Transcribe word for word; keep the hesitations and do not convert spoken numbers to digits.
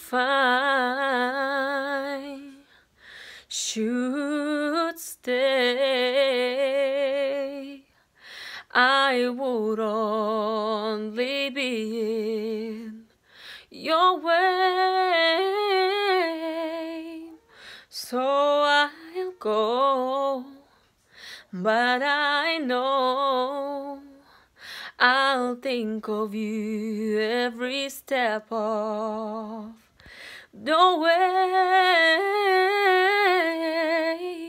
if I should stay, I would only be in your way. So I'll go, but I know I'll think of you every step of the way.